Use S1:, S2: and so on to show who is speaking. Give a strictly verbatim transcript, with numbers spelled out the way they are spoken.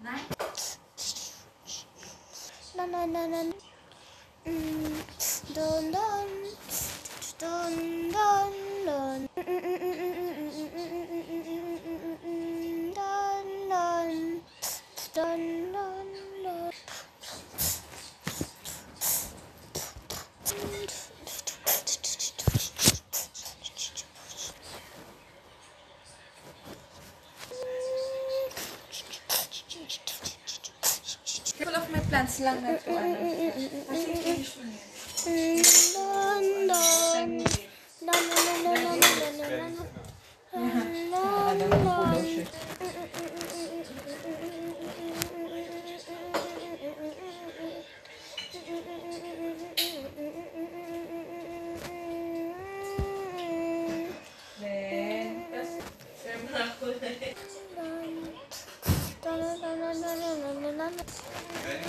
S1: Na na na na. Mm, dun dun dun dun dun. Dun dun dun dun dun.
S2: Full of my plants lang na ito. Ano? Kasi finish mo niya.
S1: Dun dun. Dun dun dun dun dun dun dun.
S2: Nakadang po daw siya. Then, tas, siyempre ako na eh.